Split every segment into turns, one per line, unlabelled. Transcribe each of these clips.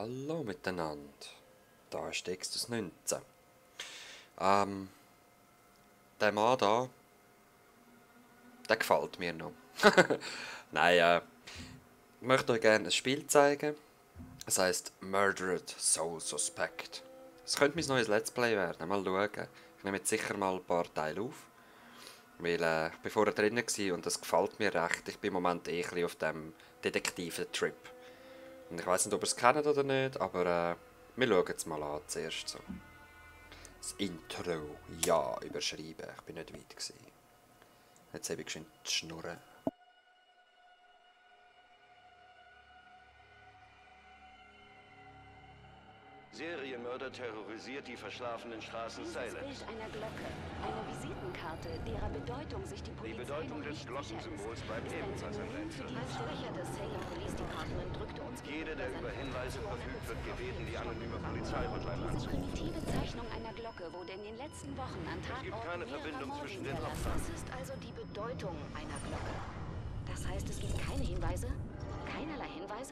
Hallo miteinander. Da ist Dextus 19. Der Mann da, der gefällt mir noch. Nein, ich möchte euch gerne ein Spiel zeigen. Es heisst Murdered Soul Suspect. Es könnte mein neues Let's Play werden. Mal schauen. Ich nehme jetzt sicher mal ein paar Teile auf. Weil ich bin vorher drinnen war und das gefällt mir recht. Ich bin im Moment ein bisschen auf dem Detektiven-Trip. Und ich weiß nicht, ob ihr es kennt oder nicht, aber wir schauen es mal an zuerst. So. Das Intro, ja, überschreiben. Ich bin nicht weit gewesen. Jetzt habe ich geschwind die Schnurren.
Serienmörder terrorisiert die verschlafenen Straßen Silent.
Dieses Bild einer Glocke, eine Visitenkarte, derer Bedeutung sich die Polizei
Die Bedeutung
noch
des
nicht
Glockensymbol
sicher
bleibt
ist,
ebenfalls ein Rätsel.
Als Sprecher des Salem Police Department drückte uns
Jeder, der über Hinweise verfügt, wird gebeten, die anonyme Polizeihotline
diese
anzurufen.
primitive Zeichnung einer Glocke wurde in den letzten Wochen an Tatorten
gibt keine
mehrerer
Verbindung
Morde
zwischen den
hinterlassen.
Opfern.
Was ist also die Bedeutung einer Glocke? Das heißt, es gibt keine Hinweise? Keinerlei Hinweise?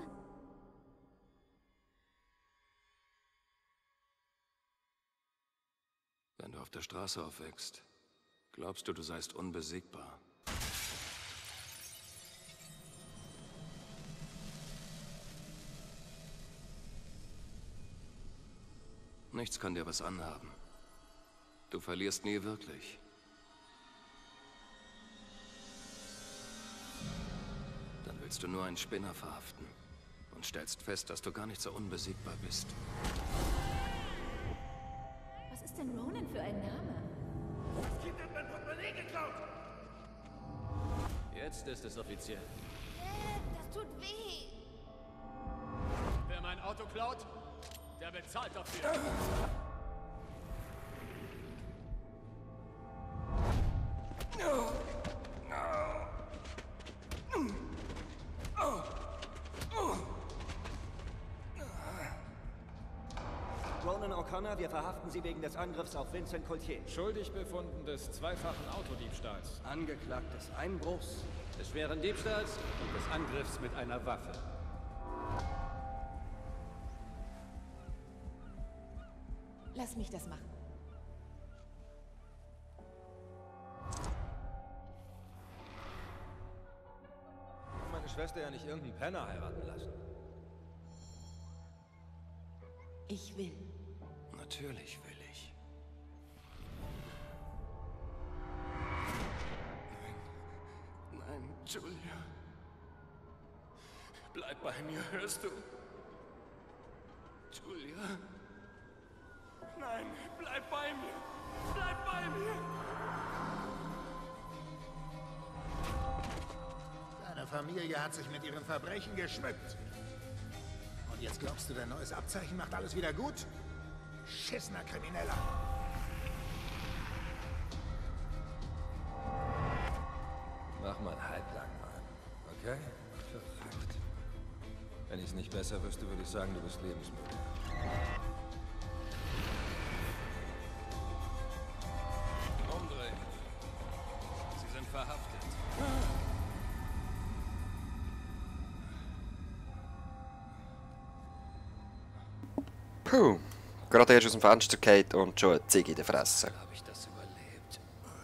Wenn du auf der Straße aufwächst, glaubst du, du seist unbesiegbar. Nichts kann dir was anhaben. Du verlierst nie wirklich. Dann willst du nur einen Spinner verhaften und stellst fest, dass du gar nicht so unbesiegbar bist.
Was ist denn Ronan für ein Name?
Das Kind hat mein Portemonnaie geklaut!
Jetzt ist es offiziell.
Das tut weh.
Wer mein Auto klaut, der bezahlt dafür.
Ronan O'Connor, wir verhaften Sie wegen des Angriffs auf Vincent Coultier.
Schuldig befunden des zweifachen Autodiebstahls,
Angeklagt des Einbruchs.
des schweren Diebstahls und des Angriffs mit einer Waffe.
Lass mich das machen.
Meine Schwester ja nicht irgendeinen Penner heiraten lassen.
Ich will.
Natürlich will ich. Nein, Julia. Bleib bei mir, hörst du? Julia. Nein, bleib bei mir. Bleib bei mir.
Deine Familie hat sich mit ihren Verbrechen geschmückt. Und jetzt glaubst du, dein neues Abzeichen macht alles wieder gut? Schissener Krimineller.
Mach mal halblang, Mann. Okay? Verrückt. Wenn ich es nicht besser wüsste, würde ich sagen, du bist lebensmüde.
Umdrehen. Sie sind verhaftet.
Puh. Gerade erst aus dem Fenster gefallen und schon eine Ziege in der Fresse.
Habe ich das überlebt?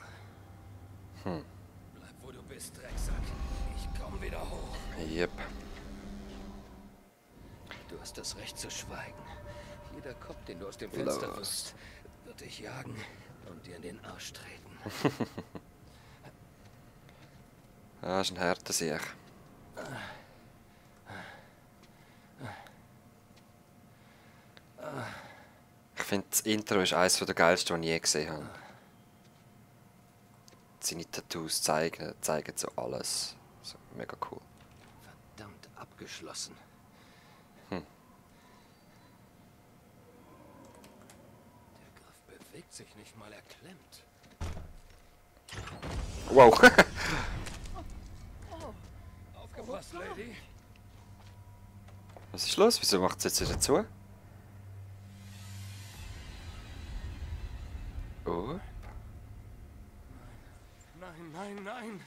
Bleib, wo du bist, Drecksack. Ich komm wieder hoch.
Yep.
Du hast das Recht zu schweigen. Jeder Kopf, den du aus dem Fenster
Los.
wirfst, wird dich jagen und dir in den Arsch treten.
Das ist ein harter Sieg. Ich finde, das Intro ist eines der geilsten, die ich je gesehen habe. Seine Tattoos zeigen so alles. So, mega cool.
Verdammt abgeschlossen.
Hm.
Der Griff bewegt sich nicht mal, er klemmt.
Wow.
Aufgepasst, Lady.
Was ist los? Wieso macht es jetzt wieder zu? Oh.
Nein, nein, nein.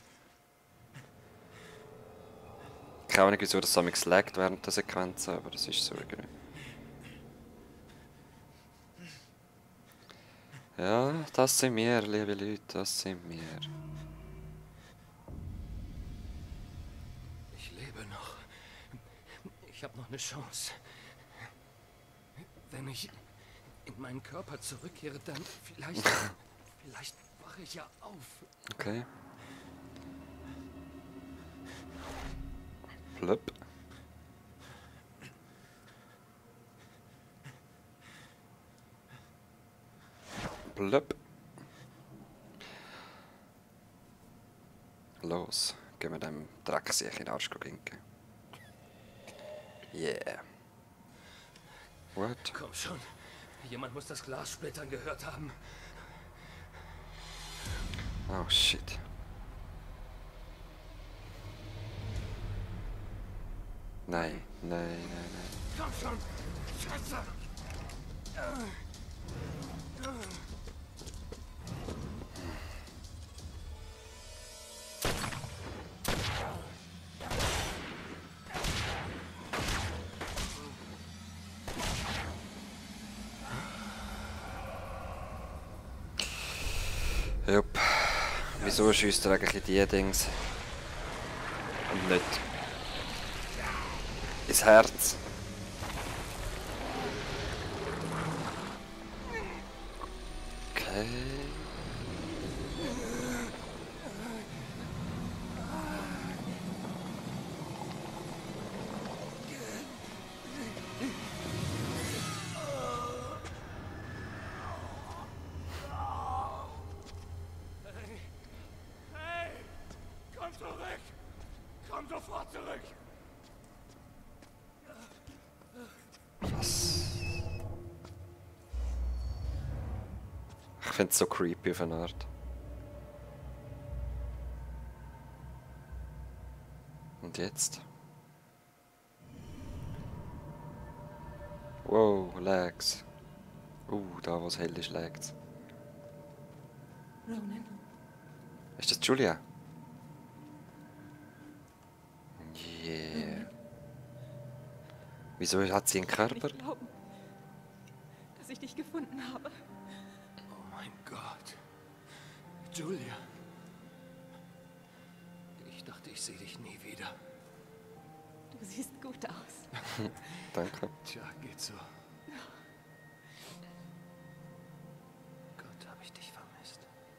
Keine Ahnung, wieso das so laggt während der Sequenz, aber das ist so irgendwie. Ja, das sind wir, liebe Leute, das sind wir.
Ich lebe noch. Ich habe noch eine Chance. Wenn ich in meinen Körper zurückkehre, dann vielleicht wache ich ja auf.
Okay. Blöp. Blöp. Los, gehen wir dem Drecksäck in den Arsch ginken. Yeah. What?
Komm schon. Jemand muss das Glas splittern gehört haben.
Oh shit. Nein, nein, nein, nein.
Komm schon. Scheiße.
Jupp. Wieso schießt er eigentlich die Dings? Und nicht ins Herz? Okay.
Hey! Komm zurück! Komm sofort zurück!
Ich finde es so creepy auf eine Art. Und jetzt? Wow, Legs. Da wo es hell ist, lag's.
Ronan,
Ist das Julia? Yeah. Wieso hat sie einen Körper?
nicht glauben, dass ich dich gefunden habe.
Oh mein Gott. Julia. Ich dachte, ich sehe dich nie wieder.
Du siehst gut aus.
Danke.
Tja, geht so. Gott, habe ich dich vermisst.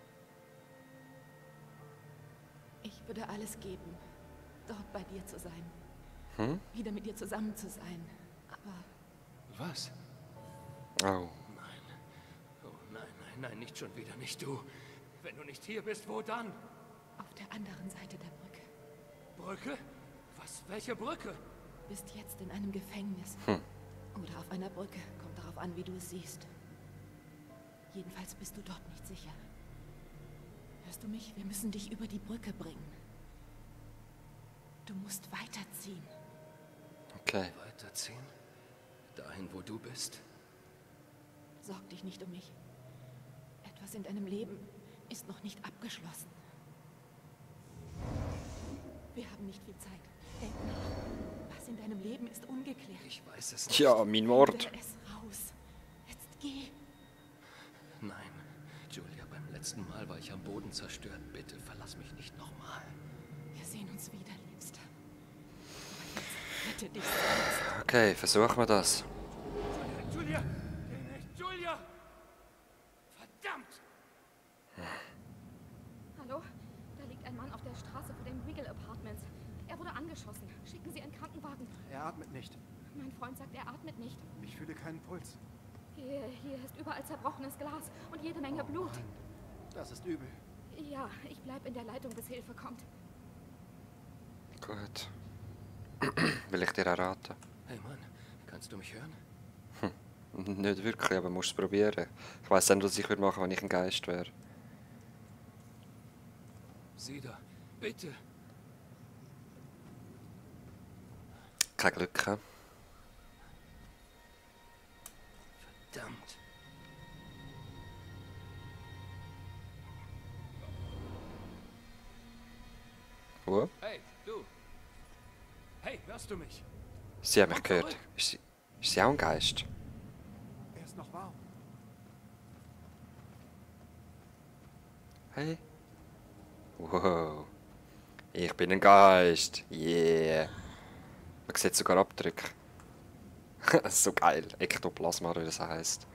Ich würde alles geben, dort bei dir zu sein. Wieder mit dir zusammen zu sein. Aber
Was?
Oh.
Nein. Oh nein, nein, nein, nicht schon wieder, nicht du. Wenn du nicht hier bist, wo dann?
auf der anderen Seite der Brücke.
Brücke? Was? Welche Brücke?
Bist jetzt in einem Gefängnis. Oder auf einer Brücke. Kommt darauf an, wie du es siehst. Jedenfalls bist du dort nicht sicher. Hörst du mich? Wir müssen dich über die Brücke bringen. Du musst weiterziehen.
Okay.
Weiterziehen? Dahin, wo du bist?
Sorg dich nicht um mich. Etwas in deinem Leben ist noch nicht abgeschlossen. Wir haben nicht viel Zeit. Denk nach. Was in deinem Leben ist ungeklärt.
Ich weiß es nicht.
Ja, mein Wort.
Finde es raus. Jetzt geh.
Nein, Julia, beim letzten Mal war ich am Boden zerstört. Bitte verlass mich nicht nochmal.
Wir sehen uns wieder, Liebster. Aber jetzt rette dich selbst.
Okay, versuchen wir das.
Julia! Geh nicht, Julia! Verdammt!
Hallo? Da liegt ein Mann auf der Straße vor den Regal Apartments. Er wurde angeschossen. Schicken Sie einen Krankenwagen.
Er atmet nicht.
Mein Freund sagt, er atmet nicht.
Ich fühle keinen Puls.
Hier ist überall zerbrochenes Glas und jede Menge Blut.
Das ist übel.
Ja, ich bleib in der Leitung, bis Hilfe kommt.
Gut. Will ich dir erraten?
Hey Mann, kannst du mich hören?
Nicht wirklich, aber musst es probieren. Ich weiss nicht, was ich würde machen, wenn ich ein Geist wäre.
Sieh da, bitte.
Kein Glück, hä?
Verdammt.
Wo?
Hey, du! Hey, hörst du mich?
Sie hat mich gehört. Ist sie auch ein Geist?
Er ist noch warm.
Hey. Wow. Ich bin ein Geist. Yeah. Man sieht sogar Abdrücke. Das ist so geil. Ektoplasma, wie das heisst.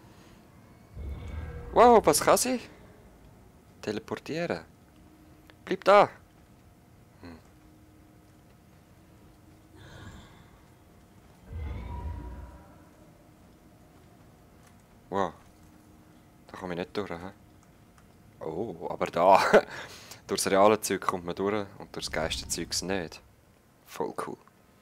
Wow, was kann sie? Teleportieren. Bleib da. Wow. Da komme ich nicht durch, hä? Oh, aber da. Durchs reale Zeug kommt man durch und durchs Geisterzeugs nicht. Voll cool.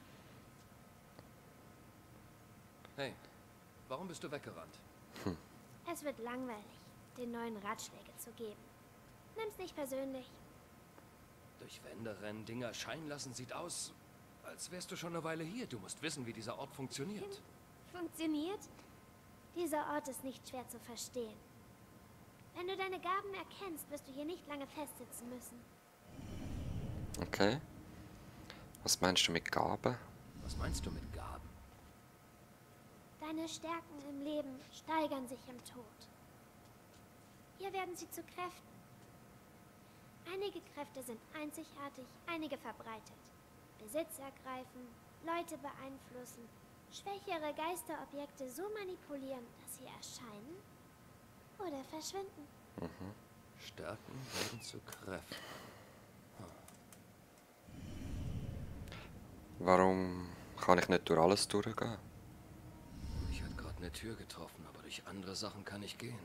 Hey, warum bist du weggerannt?
Es wird langweilig, den neuen Ratschläge zu geben. Nimm's nicht persönlich.
Durch Wände rennen, Dinge erscheinen lassen, sieht aus, als wärst du schon eine Weile hier. Du musst wissen, wie dieser Ort funktioniert.
Funktioniert? Dieser Ort ist nicht schwer zu verstehen. Wenn du deine Gaben erkennst, wirst du hier nicht lange festsitzen müssen.
Okay. Was meinst du mit Gaben?
Was meinst du mit Gaben?
Deine Stärken im Leben steigern sich im Tod. Hier werden sie zu Kräften. Einige Kräfte sind einzigartig, einige verbreitet. Besitz ergreifen, Leute beeinflussen, schwächere Geisterobjekte so manipulieren, dass sie erscheinen oder verschwinden.
Stärken werden zu Kräften.
Warum kann ich nicht durch alles durchgehen?
Mich hat gerade eine Tür getroffen, aber durch andere Sachen kann ich gehen.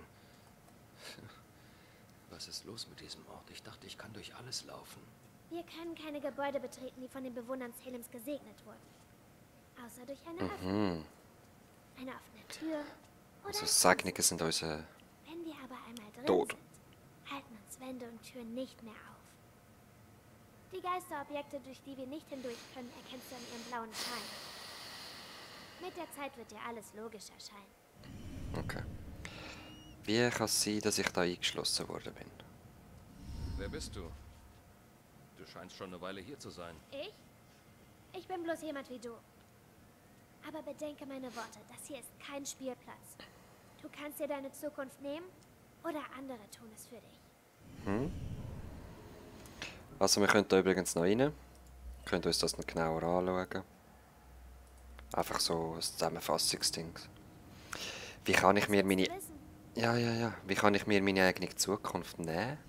Was ist los mit diesem Ort? Ich dachte, ich kann durch alles laufen.
Wir können keine Gebäude betreten, die von den Bewohnern Salems gesegnet wurden. Außer durch eine Öffnung. Eine offene Tür oder
Also
ein
Segnungen sind unsere
Wenn wir aber einmal drin
Tod.
sind, halten uns Wände und Türen nicht mehr auf. Die Geisterobjekte, durch die wir nicht hindurch können, erkennst du an ihrem blauen Schein. Mit der Zeit wird dir alles logisch erscheinen.
Okay. Wie kann es sein, dass ich da eingeschlossen worden bin?
Wer bist du? Du scheinst schon eine Weile hier zu sein.
Ich? Ich bin bloß jemand wie du. Aber bedenke meine Worte, das hier ist kein Spielplatz. Du kannst dir deine Zukunft nehmen oder andere tun es für dich.
Also wir können da übrigens noch rein. Wir können uns das noch genauer anschauen. Einfach so ein Zusammenfassungsding. Wie kann ich mir meine...
Wissen,
Ja. Wie kann ich mir meine eigene Zukunft nehmen?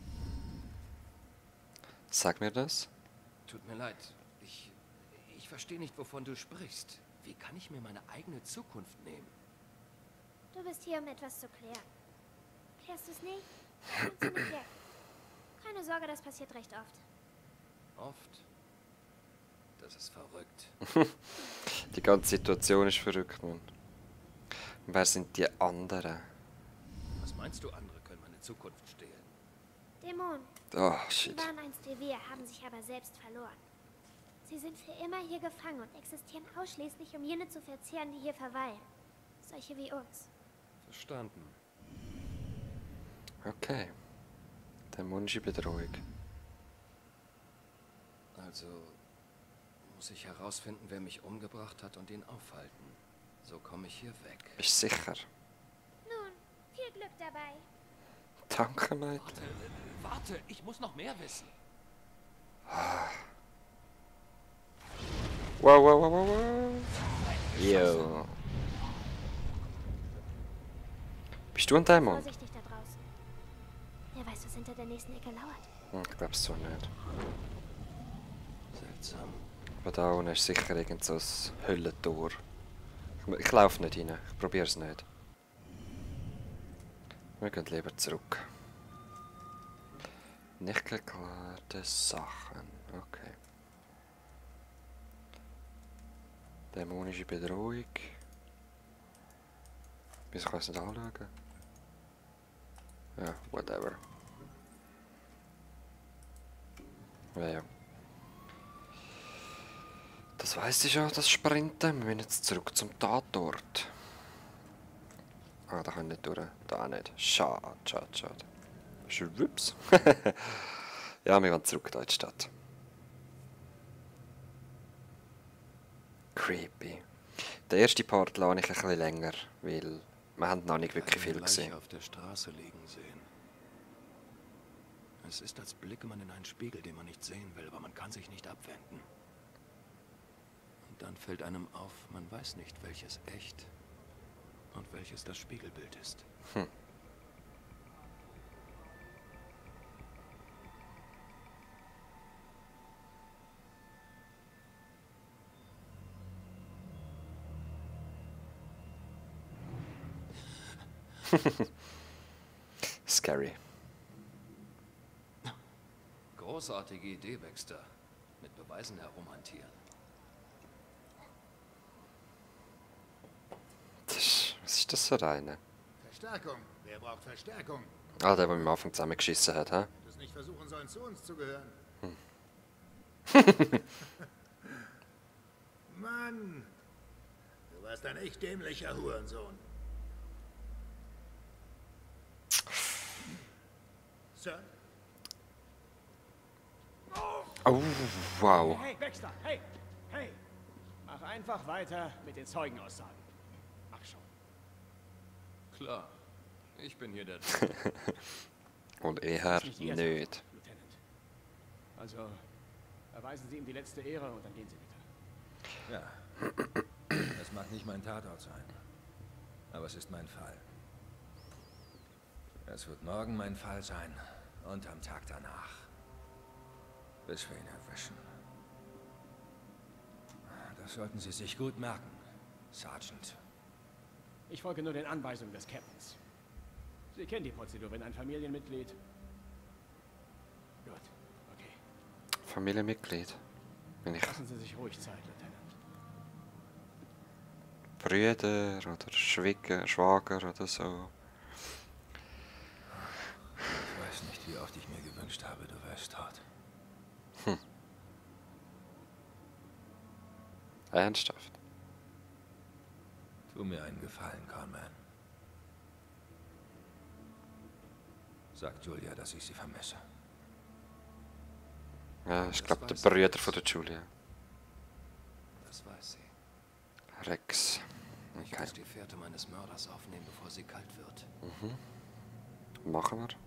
Sag mir das.
Tut mir leid. Ich verstehe nicht, wovon du sprichst. Wie kann ich mir meine eigene Zukunft nehmen?
du bist hier, um etwas zu klären. Klärst du es nicht? Kommst du nicht weg. Keine Sorge, das passiert recht oft.
Oft? Das ist verrückt.
Die ganze Situation ist verrückt, Mann. Und wer sind die anderen?
Was meinst du, andere können meine Zukunft stehlen?
Dämonen.
Oh,
Sie
shit.
waren einst wie wir, haben sich aber selbst verloren. Sie sind für immer hier gefangen und existieren ausschließlich, um jene zu verzehren, die hier verweilen. Solche wie uns.
Verstanden.
Okay. Dämonische Bedrohung.
Also muss ich herausfinden, wer mich umgebracht hat und ihn aufhalten. So komme ich hier weg.
Bist du sicher?
Nun, viel Glück dabei.
Danke, Mate.
Warte, ich muss noch mehr wissen.
Wow. Yo. Bist du ein Dämon?
Vorsichtig da draußen. Wer weiß, was hinter der nächsten Ecke lauert.
Ich glaub's so nicht.
Seltsam.
Aber da unten ist sicher irgend so ein Höllentor. Ich laufe nicht rein. Ich probiere es nicht. Wir gehen lieber zurück. Nicht geklärte Sachen. Okay. Dämonische Bedrohung. Wieso kann ich es nicht anschauen? Ja, whatever. Ja. Das weiss ich schon, das Sprinten. Wir müssen jetzt zurück zum Tatort. Ah, da können wir nicht durch. Da auch nicht. Schade. Schwupps. Ja, wir gehen zurück in die Stadt. Creepy. Der erste Part lasse ich ein bisschen länger, weil wir haben noch nicht wirklich viel
Leiche
gesehen.
auf der Straße liegen sehen. Es ist, als blicke man in einen Spiegel, den man nicht sehen will, aber man kann sich nicht abwenden. Und dann fällt einem auf, man weiß nicht, welches echt und welches das Spiegelbild ist.
Scary.
Großartige Idee, Baxter. Mit Beweisen herumhantieren.
Was ist das für eine?
Verstärkung. Wer braucht Verstärkung?
Ah, der mich am Anfang zusammengeschissen hat, hä?
Das nicht versuchen sollen, zu uns zu gehören. Mann! Du warst ein echt dämlicher Hurensohn. Sir?
Oh, wow.
Hey, Baxter, hey, hey! Mach einfach weiter mit den Zeugenaussagen. Mach schon.
Klar. Ich bin hier der...
Und eher
Nicht Ihr
nicht.
Sache, Lieutenant. Also, erweisen Sie ihm die letzte Ehre und dann gehen Sie bitte.
Ja. Es mag nicht mein Tatort sein. Aber es ist mein Fall. Es wird morgen mein Fall sein. Und am Tag danach. Bis wir ihn erwischen. Das sollten Sie sich gut merken, Sergeant.
Ich folge nur den Anweisungen des Captains. Sie kennen die Prozedur, wenn ein Familienmitglied... Gut, okay.
Familienmitglied. Bin ich
Lassen Sie sich ruhig Zeit, Lieutenant.
Brüder oder Schwager oder so.
Ich weiß nicht, wie oft ich mir gewünscht habe, du wärst tot.
Ernsthaft?
Tu mir einen Gefallen, Conman. Sag Julia, dass ich sie vermisse.
Ja, ich glaube, der Brüder von der Julia.
Das weiß sie.
Rex.
Ich
Okay.
muss die Fährte meines Mörders aufnehmen, bevor sie kalt wird.
Machen wir.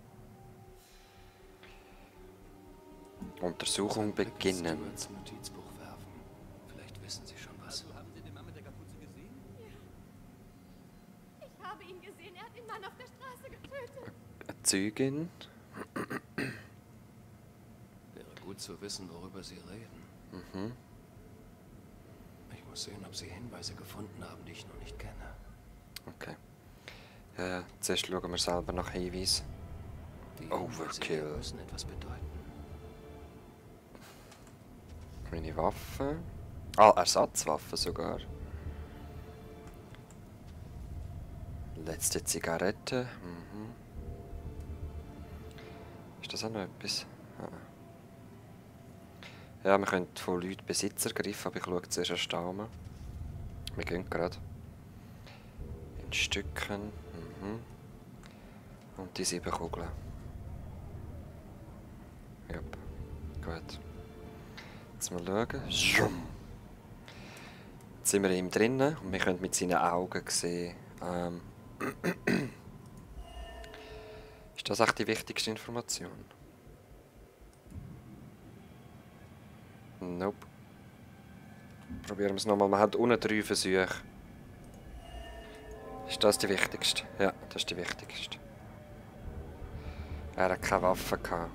Untersuchung beginnen.
Stewards Notizbuch werfen. Vielleicht wissen sie schon was.
Haben Sie den Mann mit der Kapuze gesehen?
Ich habe ihn gesehen. Er hat den Mann auf der Straße getötet.
Eine Zeugin.
Wäre gut zu wissen, worüber sie reden. Ich muss sehen, ob sie Hinweise gefunden haben, die ich noch nicht kenne.
Okay. Ja, zuerst schauen wir selber nach Hinweisen.
Die Hinweise
Overkill.
hier müssen etwas bedeuten.
Meine Waffe. Ah, Ersatzwaffe sogar. Letzte Zigarette. Ist das auch noch etwas? Ja, wir können von Leuten Besitzer greifen, aber ich schaue zuerst erst an. Wir gehen gerade. In Stücken. Und die 7 Kugeln. Ja, gut. Jetzt mal schauen. Zoom. Jetzt sind wir ihm drinnen und wir können mit seinen Augen sehen. Ist das echt die wichtigste Information? Nope. Probieren wir es nochmal. Man hat unten 3 Versuche. Ist das die wichtigste? Ja, das ist die wichtigste. Er hat keine Waffe gehabt.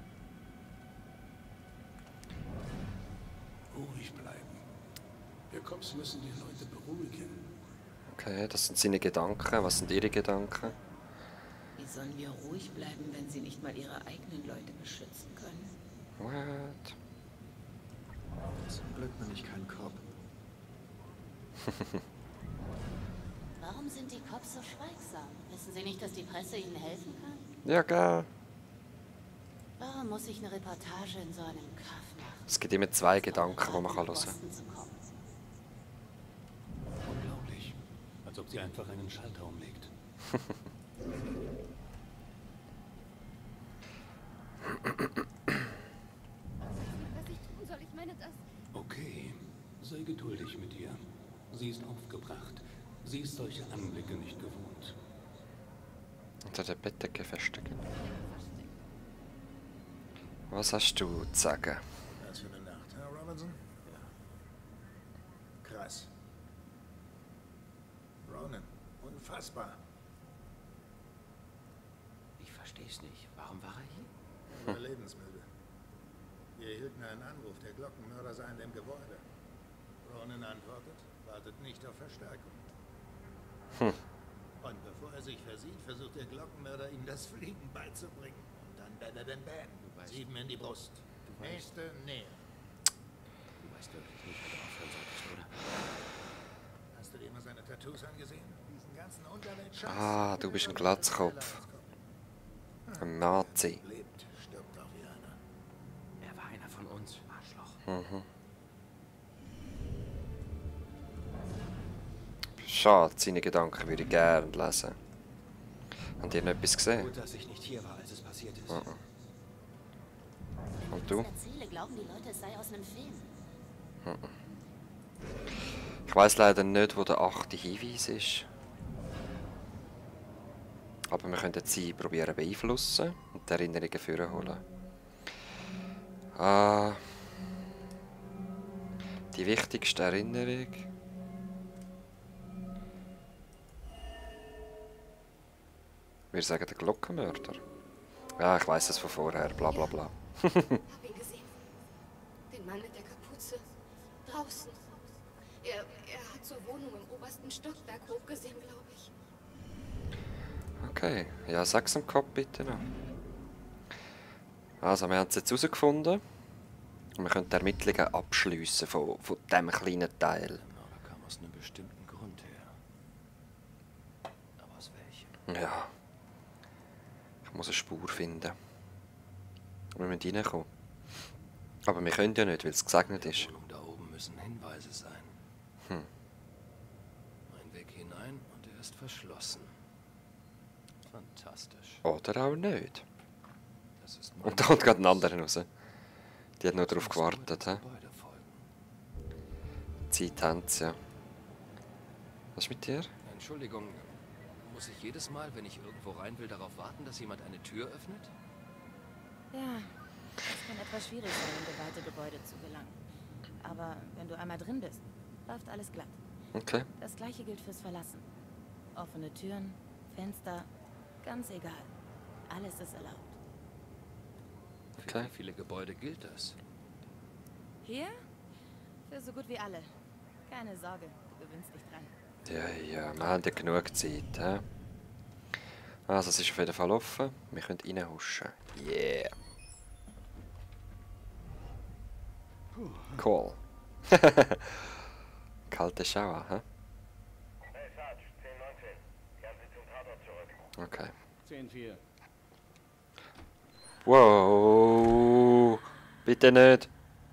Ruhig bleiben. Wir Cops müssen die Leute beruhigen.
Okay, das sind seine Gedanken. Was sind Ihre Gedanken?
Wie sollen wir ruhig bleiben, wenn sie nicht mal ihre eigenen Leute beschützen können?
What?
Zum Glück bin ich kein Cop.
Warum sind die Cops so schweigsam? Wissen sie nicht, dass die Presse ihnen helfen kann?
Ja, geil.
Warum muss ich eine Reportage in so einem Kaff machen?
Es gibt immer 2 Gedanken, die man hören kann.
Unglaublich. Als ob sie einfach einen Schalter umlegt.
Was ich tun soll, ich meine das...
Okay, sei geduldig mit ihr. Sie ist aufgebracht. Sie ist solche Anblicke nicht gewohnt.
Unter der Bettdecke verstecken. Was hast du zu sagen?
Was für eine Nacht, Herr Robinson? Ja. Krass. Ronan, unfassbar.
Ich versteh's nicht. Warum war er hier?
Er war lebensmüde. Wir erhielten einen Anruf, der Glockenmörder sei in dem Gebäude. Ronan antwortet, wartet nicht auf Verstärkung. Und bevor er sich versieht, versucht der Glockenmörder, ihm das Fliegen beizubringen. Und dann bam. 7 in die Brust. Nächste Nähe.
Du weißt wirklich nicht, wo du aufhören solltest, oder?
Hast du dir immer seine Tattoos angesehen? Diesen ganzen Unterweltscheiß?
Ah, du bist ein Glatzkopf. Ein Nazi.
Lebt, stirbt auch wie einer.
Er war einer von uns, Arschloch.
Schade, seine Gedanken würde ich gerne lesen. Habt ihr noch etwas gesehen?
Gut, dass ich nicht hier war, als es passiert ist.
Und du?
Erzähle, glauben die Leute, es sei aus einem Film.
Ich weiss leider nicht, wo der 8. Hinweis ist. Aber wir können sie probieren beeinflussen und die Erinnerungen vorholen. Die wichtigste Erinnerung. Wir sagen der Glockenmörder. Ja, ich weiss es von vorher, bla bla bla.
Hab ihn gesehen. Den Mann mit der Kapuze. Draußen. Er hat zur Wohnung im obersten Stockwerk hochgesehen, glaube ich.
Okay, ja, sag's im Kopf bitte noch. Also, wir haben es jetzt herausgefunden. Und wir können die Ermittlungen abschliessen von diesem kleinen Teil.
Der Mörder kam aus einem bestimmten Grund her. Aber aus welchem?
Ja. Ich muss eine Spur finden. Wir müssen reinkommen. Aber wir können ja nicht, weil es gesegnet ist.
Wohnung da oben müssen Hinweise sein. Ein Weg hinein und er ist verschlossen. Fantastisch.
Oder auch nicht.
Das ist
Und da kommt gerade ein anderer raus. Die hat nur darauf gewartet. He? Zeit haben sie, ja. Was ist mit dir?
Entschuldigung, muss ich jedes Mal, wenn ich irgendwo rein will, darauf warten, dass jemand eine Tür öffnet?
Ja, es kann etwas schwierig sein, in geweihte Gebäude zu gelangen. Aber wenn du einmal drin bist, läuft alles glatt.
Okay.
Das gleiche gilt fürs Verlassen. Offene Türen, Fenster, ganz egal. Alles ist erlaubt.
Für wie viele Gebäude gilt das?
Hier? Für so gut wie alle. Keine Sorge, du gewöhnst dich dran.
Ja, wir haben ja genug Zeit. He? Also, es ist auf jeden Fall offen. Wir können reinhuschen. Yeah. Cool. Kalte Schauer, hä?
Hey Sarge, 1019. Kehren Sie zum Tatort zurück.
Okay.
10-4.
Wow. Bitte nicht.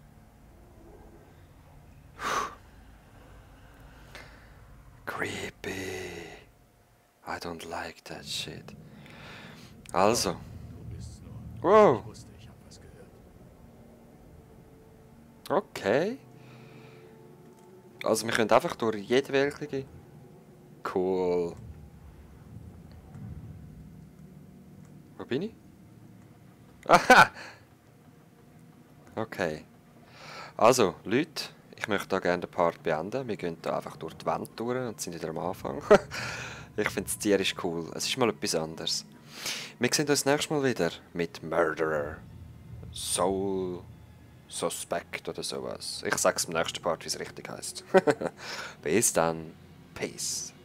Creepy. I don't like that shit. Also. Wow. Okay. Also wir können einfach durch jede Werkung gehen. Cool. Wo bin ich? Aha! Okay. Also, Leute, ich möchte da gerne den Part beenden. Wir gehen da einfach durch die Wand durch und sind wieder am Anfang. Ich finde das Tier ist cool. Es ist mal etwas anderes. Wir sehen uns nächstes Mal wieder mit Murderer. Soul Suspect oder sowas. Ich sag's im nächsten Part, wie es richtig heißt. Bis dann. Peace.